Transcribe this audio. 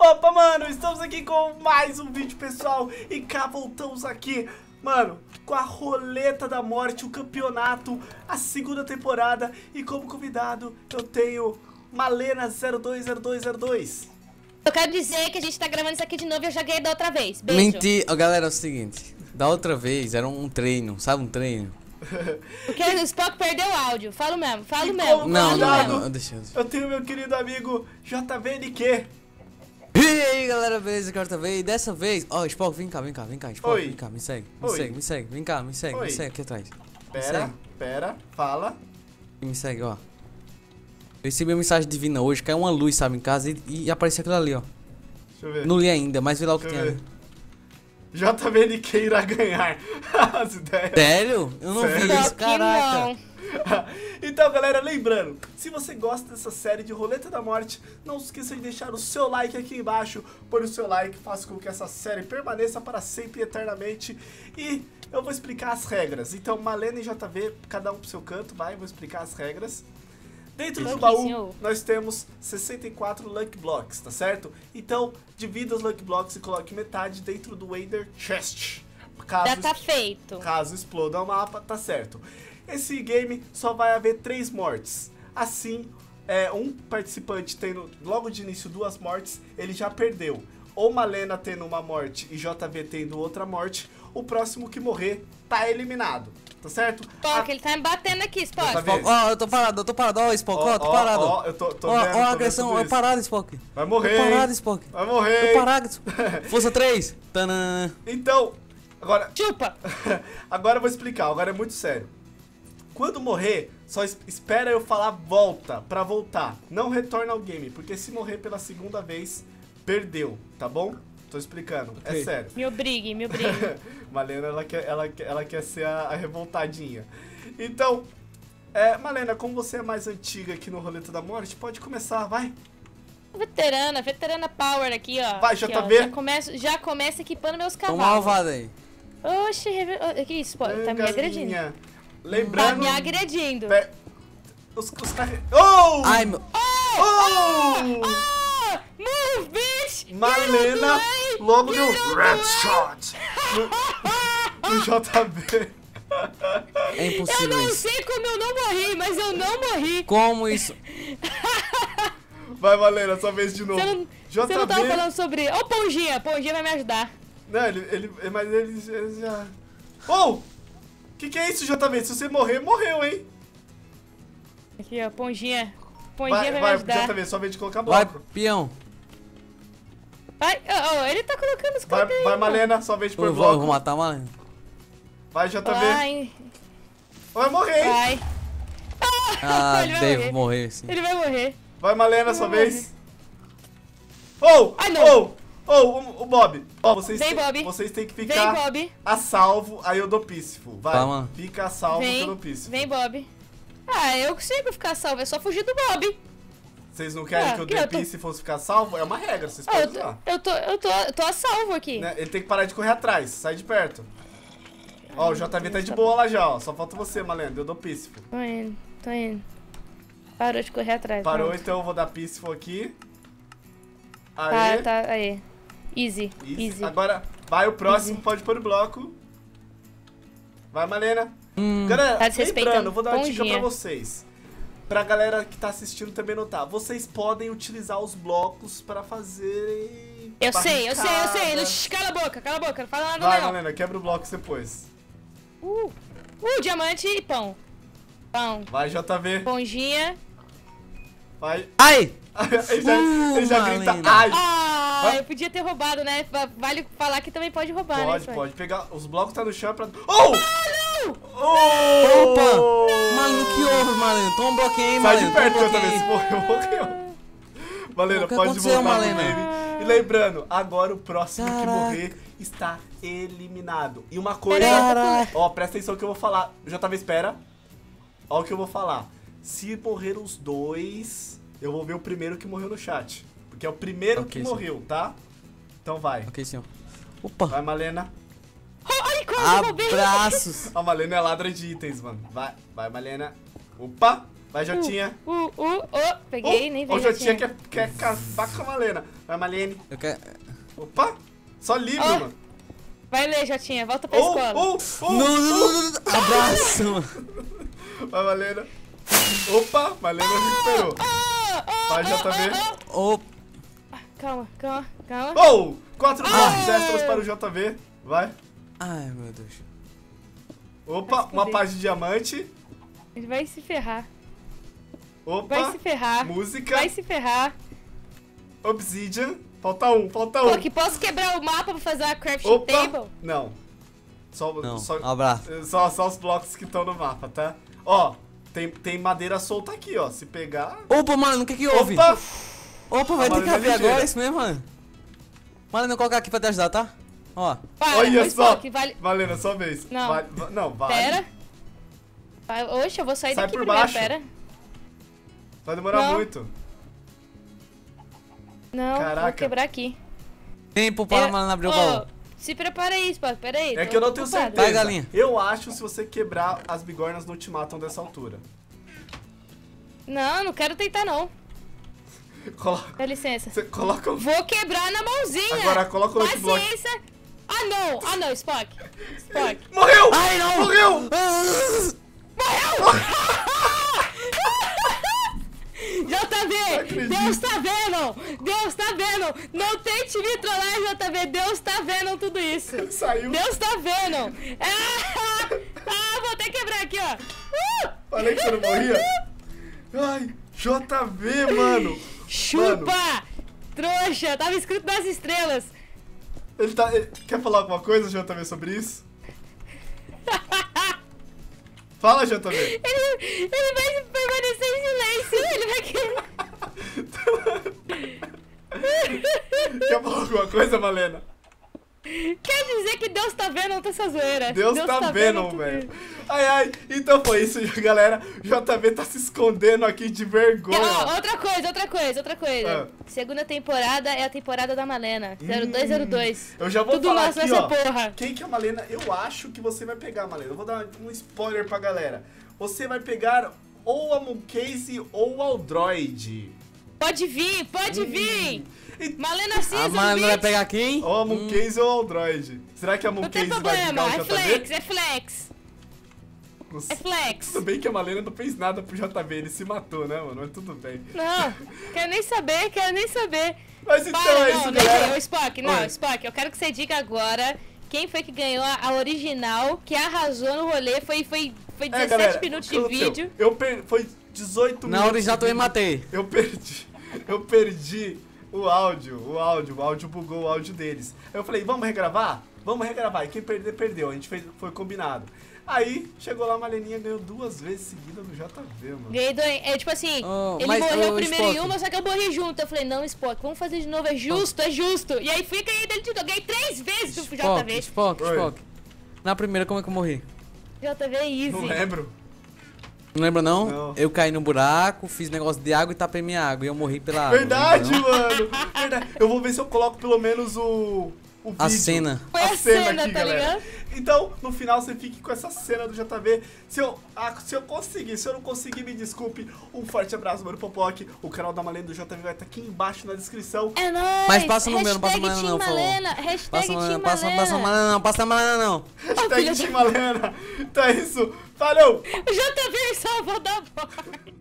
Opa, mano, estamos aqui com mais um vídeo, pessoal. E cá voltamos aqui, mano, com a Roleta da Morte, o campeonato, a segunda temporada. E como convidado eu tenho Malena020202. Eu quero dizer que a gente tá gravando isso aqui de novo e eu já ganhei da outra vez. Beijo. Mentira. Galera, é o seguinte. Da outra vez era um treino, sabe, um treino. Porque o Spock perdeu o áudio. Falo mesmo, falo mesmo. Não, deixa. Eu tenho meu querido amigo JVNQ. E aí, galera, beleza, quarta vez. E dessa vez, ó, Spock, vem cá, Spock, Oi. vem cá, me segue, Oi. me segue, vem cá, me segue aqui atrás. Pera, fala. Me segue, ó. Eu recebi uma mensagem divina hoje, caiu uma luz, sabe, em casa e apareceu aquilo ali, ó. Deixa eu ver. Não li ainda, mas vê lá o que tem ali. JVNQ irá ganhar. As ideias. Sério? Eu não vi isso, Spock, caraca. não. Então, galera, lembrando, se você gosta dessa série de Roleta da Morte, não se esqueça de deixar o seu like aqui embaixo. Por o seu like faça com que essa série permaneça para sempre e eternamente. E eu vou explicar as regras. Então, Malena e JV, cada um pro seu canto, vai, vou explicar as regras. Dentro do baú, senhor. nós temos 64 Lucky Blocks, tá certo? Então, divida os Lucky Blocks e coloque metade dentro do Ender Chest. Já tá feito. Caso exploda o mapa, tá certo. Esse game só vai haver 3 mortes. Assim, um participante tendo logo de início 2 mortes, ele já perdeu. Ou Malena tendo uma morte e JV tendo outra morte, o próximo que morrer tá eliminado. Tá certo? Spock, ele tá me batendo aqui, Spock. JV. Ó, eu tô parado, ó, Spock, ó, tô parado. Ó, eu tô vendo, Ó, tô a vendo agressão, tudo é isso. parado, Spock. Vai morrer, É parado, hein? Spock. Vai morrer, É hein? parado. Força 3. Tanã. Então, agora... Chupa. Agora eu vou explicar, agora é muito sério. Quando morrer, só espera eu falar volta, pra voltar. Não retorna ao game, porque se morrer pela segunda vez, perdeu, tá bom? Tô explicando, é Ok. sério. Me obrigue, me obrigue. Malena, ela quer ser a revoltadinha. Então, Malena, como você é mais antiga aqui no Roleta da Morte, pode começar, vai. Veterana power aqui, ó. Vai, aqui, JV. ó. Já começa equipando meus Toma uma cavalos. alvada aí. Oxi, que isso, Spock? Tá me agredindo. Galinha. Tá Lembrando... me agredindo. Os caras... Oh! Ai, meu... Oh! Ah, move, bitch! Malena, logo no Red Shot. No JV. É Eu impossível não isso. sei como eu não morri, mas eu não morri. Como isso? Vai, Malena, sua vez de novo. Você não tava falando sobre... Ô, Ponginha vai me ajudar. Não, mas ele já... Oh! Que é isso, JV? Se você morrer, morreu, hein? Aqui, ó, Ponginha vai me Vai, ajudar. JV, sua vez de colocar Vai, bloco. peão. Vai, ele tá colocando os Vai, coisas aí, vai, mano. Malena, sua vez de pôr Eu bloco. vou matar a Malena. Vai, JV. Vai, Vai morrer, hein? vai. Ah, Ele vai devo morrer, sim. Ele vai morrer. Vai, Malena, sua Vai vez. Oh! Ai, não. O Bob. Ó, vocês Vem, Bob. vocês têm que Vem, ficar Bob. a salvo, aí eu dou písifo. Vai, Tá, mano. fica a salvo que eu dou písifo. Vem, Bob. Ah, eu consigo ficar salvo, é só fugir do Bob. Vocês não querem que eu que dê eu tô- písifo se ficar salvo? É uma regra, vocês Ah, podem usar. eu tô a salvo aqui. Né? Ele tem que parar de correr atrás, sai de perto. Ó, o JV tá de boa lá já, ó. Só falta você, Malena, eu dou písifo. Tô indo. Parou de correr atrás. Parou, pronto. então eu vou dar písifo aqui. Aê. Tá, aí. Easy. Agora, vai o próximo, Easy. pode pôr o bloco. Vai, Malena. Galera, Tá desrespeitando. lembrando, eu vou dar uma dica Ponginha. pra vocês. Pra galera que tá assistindo também notar. Vocês podem utilizar os blocos pra fazer... Eu sei. barricada. Shhh, cala a boca, não fala nada Vai, não. Malena, quebra o bloco depois. Diamante e pão. Pão. Vai, JV. Ponginha. Vai. Ai! Ele já grita, Malena. ai! Ah, eu podia ter roubado, né? Vale falar que também pode roubar, né? Pode, Spock? pode. Pegar os blocos tá no chão pra... Oh! Não! Oh! Opa! Malena, que houve, Malena? Toma um bloquinho aí, Sai Malena. de perto, toma um JV. Se bloquinho. morreu. Malena, O que pode aconteceu, voltar pro Malena? game. E lembrando, agora o próximo que Caraca. morrer está eliminado. E uma coisa... Caraca. Ó, presta atenção que eu vou falar. JV, espera. Ó o que eu vou falar. Se morrer os dois, eu vou ver o primeiro que morreu no chat. Porque é o primeiro Ok, que sim. morreu, tá? Então vai. Ok, senhor. Opa! Vai, Malena. Ai, quase eu roubei. Abraços! A Malena é ladra de itens, mano. Vai, Malena. Opa! Vai, Jotinha. Peguei, nem vi. O Jotinha quer acabar com a Malena. Vai, Malene. Eu quero... Opa, só livro, Ó. mano. Vai ler, Jotinha, volta pra escola. Não. Abraço, mano. Vai, Malena. Opa, Malena recuperou. Vai, JV. Opa. Calma. 4 pontos extras para o JV. Vai. Ai, meu Deus. Opa, uma paz de diamante. Ele vai se ferrar. Opa, Vai se ferrar. música. Vai se ferrar. Obsidian. Falta um. Pô, que posso quebrar o mapa pra fazer uma crafting Opa, table? não. Não, Só abraço. só os blocos que estão no mapa, tá? Ó, tem madeira solta aqui, ó. Se pegar... Opa, mano, o que houve? Opa! Opa, vai ter Malena que abrir ligeira. agora, isso mesmo, mano. Malena, eu colocar aqui pra te ajudar, tá? Ó. Para, Olha o só! Spock, vale... Malena, sua vez. Não. Não, vai. Pera. Oxe, eu vou sair Sai daqui por primeiro, baixo. pera. Vai demorar Não. muito. Não, Caraca. vou quebrar aqui. Tempo para a Malena abrir o baú. Se prepara aí, Spock, pera aí. É tô que eu não tenho ocupada. certeza. Vai, galinha. Eu acho se você quebrar, as bigornas não te matam dessa altura. Não quero tentar não. Coloca, Dá licença. você coloca um... Vou quebrar na mãozinha. Agora coloca o outro bloco. Paciência. Ah não, Spock. Morreu! Ai, não! Morreu! JV, acredito. Deus tá vendo! Deus tá vendo! Não tente me trollar, JV, Deus tá vendo tudo isso! Saiu. Deus tá vendo! Vou até quebrar aqui, ó! Falei que você não morria. Ai, JV, mano. Chupa! Trouxa! Tava escrito nas estrelas! Ele quer falar alguma coisa, JV, sobre isso? Fala, JV. Ele vai permanecer em silêncio! Ele vai Quer falar alguma coisa, Malena? Quer dizer que Deus tá vendo toda essa zoeira? Deus tá vendo, tudo velho. isso. Ai, então foi isso, galera. JV tá se escondendo aqui de vergonha. Ó, outra coisa. Ah. Segunda temporada é a temporada da Malena. 0202. Eu já vou Tudo falar nosso aqui, nessa ó. porra. Quem que é a Malena? Eu acho que você vai pegar, Malena. Eu vou dar um spoiler pra galera. Você vai pegar ou a Mooncase ou o Aldroid. Pode vir, pode vir. Malena A Season, Malena vai bitch. pegar quem? Ou a Mooncase ou o Aldroid. Será que a Não tem Mooncase vai problema, pegar o é JV? flex, é flex. Não É sei. flex. Tudo bem que a Malena não fez nada pro JV, ele se matou, né, mano? Mas tudo bem. Não, quero nem saber. Mas então Para, é isso, não, galera. não, Spock, não, Oi. Spock, eu quero que você diga agora quem foi que ganhou a original, que arrasou no rolê, foi 17 galera, minutos o que de aconteceu? vídeo. Foi 18 Na minutos. original de também vídeo. matei. Eu perdi o áudio bugou o áudio deles. Aí eu falei, vamos regravar? Vamos regravar. E quem perder, perdeu. A gente foi combinado. Aí, chegou lá, a Maleninha ganhou 2 vezes seguida no JV, mano. Ganhei é tipo assim, Oh, ele mas, morreu ô, primeiro em Spock. uma, só que eu morri junto. Eu falei, não, Spock, vamos fazer de novo, é justo. E aí fui e ganhei dele de novo. Ganhei 3 vezes do JV. Spock. Oi. Na primeira, como é que eu morri? JV é easy. Não lembro. Não lembra não? Não. Eu caí no buraco, fiz negócio de água e tapei minha água. E eu morri pela água. Verdade, não? mano. Verdade. Eu vou ver se eu coloco pelo menos o vídeo. A cena. Foi a cena, aqui, tá galera. ligado? Então, no final, você fique com essa cena do JV. Se eu conseguir, se eu não conseguir, me desculpe. Um forte abraço, mano, Popoc. O canal da Malena do JV vai estar aqui embaixo na descrição. É nóis. Mas passa no meu, não passa Hashtag Malena não, por favor. Malena, Hashtag Passa Team Malena, Malena. passa Malena não, passa Malena não. Hashtag filha Team Malena. Então é isso. Falou! O JV salvou da bola.